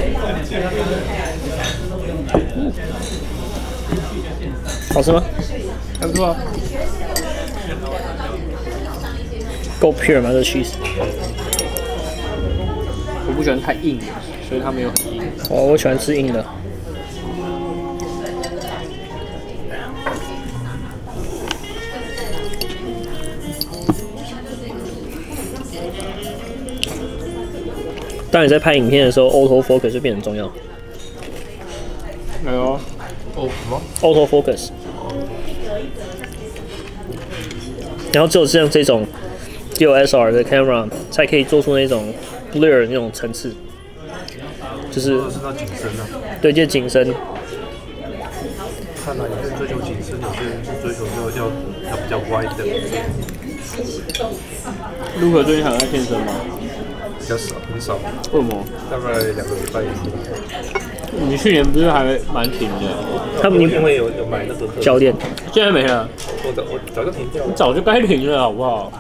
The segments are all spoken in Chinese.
好吃吗？ 还不错啊。 够 pure 吗？这 cheese？ 我不喜欢太硬的，所以它没有很硬。 哦，我喜欢吃硬的。当你在拍影片的时候 ，auto focus 就变很重要。 没有。 哦什么 ？auto focus。然后只有像这种 DSLR 的 camera 才可以做出那种 blur 那种层次，就是那景深啊。 对，就是景深。 看来有些人追求景深，有些人是追求要比较歪的。 陆可最近还有在健身吗？ 比较少，很少。 为什么？ 大概2个礼拜一次。 你去年不是还蛮挺的？ 他们因为有买那个教练， 现在没了。 我早就停掉了。 你早就该停了，好不好？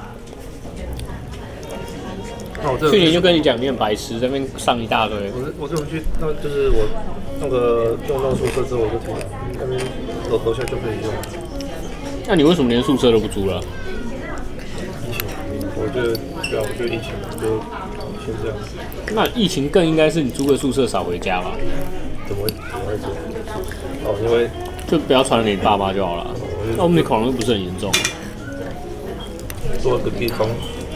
去年就跟你讲你很白痴，在那边上一大堆。 我这种去，那就是我那个用到宿舍之后我就停了，那边楼下就可以用。 那你为什么连宿舍都不租了？ 疫情，我就疫情就先这样。 那疫情更应该是你租个宿舍少回家吧？ 怎么会这样？哦，因为就不要传染给你爸妈就好了。那我们的恐龙又不是很严重。 做个地方。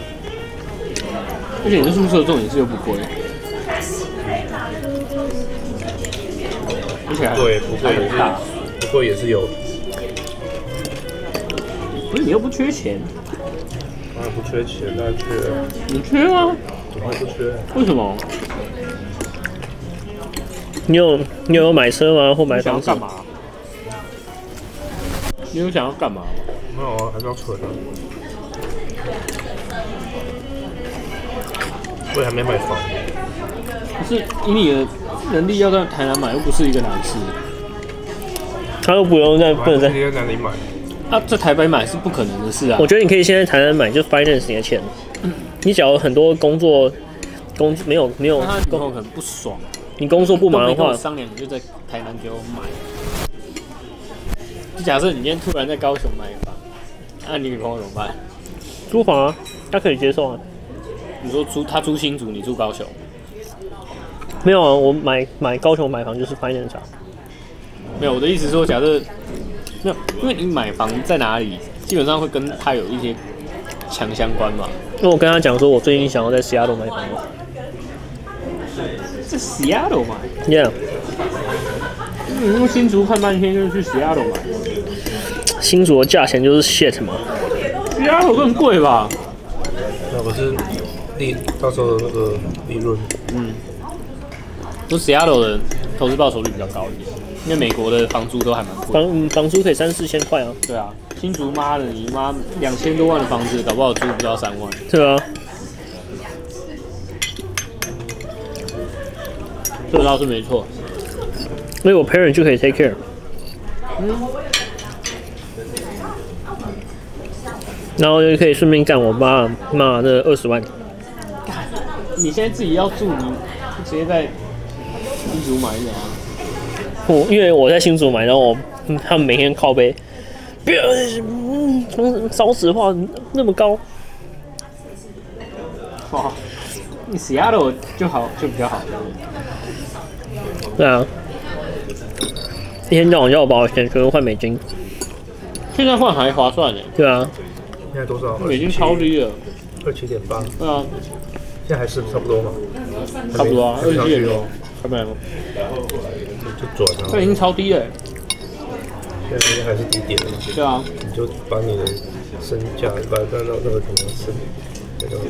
而且你的宿舍重点是又不贵，而且还对，不过也是有。 不是你又不缺钱， 当然不缺钱，当然缺。 你缺吗？ 怎么会不缺？ 为什么？ 你有买车吗？或买房子？ 干嘛？你有想要干嘛吗？ 没有啊，还是要存啊。我也还没买房。 可是以你的能力，要在台南买又不是一个难事。 他又不用不能在哪里买？ 啊，在台北买是不可能的事啊。 我觉得你可以先在台南买，就 finance 你的钱。你只要很多工作没有， 那他以后可能不爽。 你工作不忙的话， 商量你就在台南给我买。就假设你今天突然在高雄买房，那你女朋友怎么办？ 租房啊，他可以接受啊。 你说他租新竹，你住高雄？ 没有啊，我买高雄买房就是 finance 啊。 没有，我的意思是说，假设没有，因为你买房在哪里，基本上会跟他有一些强相关嘛。 因为我跟他讲说，我最近想要在 Seattle 买房嘛。 在 Seattle 买 ？Yeah。 你用新竹看半天，就是去 Seattle 买。 新竹的价钱就是 shit 嘛。 Seattle 更贵吧？ 那可是到时候的那个利润， 就 Seattle 的投资报酬率比较高一点，因为美国的房租都还蛮贵。 房租可以3-4千块啊。 对啊，新竹妈的，你妈2000多万的房子，搞不好租不到3万。 对啊。 这倒是没错。 因为我 parent 就可以 take care。然后就可以顺便干我妈那20万。 你现在自己要住，你直接在新竹买一点啊。 因为我在新竹买，然后他们每天靠背，不要少子化那么高。 哇，你 Seattle 就比较好。 对啊，一天到晚叫我把我钱全部换美金。 现在换还划算呢。 对啊。 现在多少？ 美金超低了。 27.8。 对啊。 现在还是差不多吗？ 差不多啊，27.6，差不多。 就转啊。 这已经超低了。 现在还是低点了。 对啊。 你就把你的身价，把那个什么身，那个，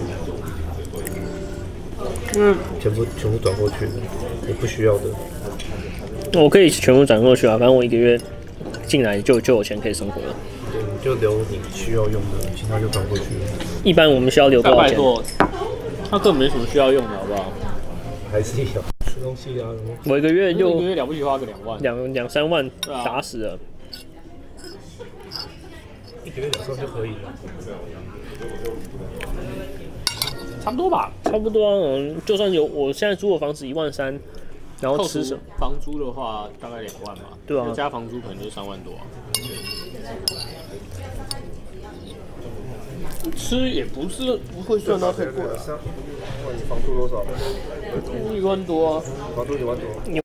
全部转过去，你不需要的。 我可以全部转过去啊，反正我1个月进来就有钱可以生活了。 对，你就留你需要用的，其他就转过去。 一般我们需要留多少钱？ 他根本没什么需要用的，好不好？ 还是有吃东西啊什么。 我1个月就 1个月了不起花个2万 ，2-3万打死了。 1个月2-3万就可以了。 差不多吧， 差不多啊。就算有我现在租的房子1.3万， 然后吃什么？ 房租的话大概2万吧， 对啊加房租可能就3万多啊。吃也不会算到太贵啊， 像，你房租多少？ 1万多啊。 房租1万多。